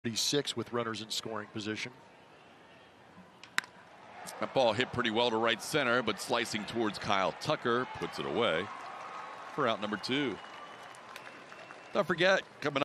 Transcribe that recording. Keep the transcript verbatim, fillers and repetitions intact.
thirty-six with runners in scoring position. That ball hit pretty well to right center, but slicing towards Kyle Tucker puts it away for out number two. Don't forget, coming up.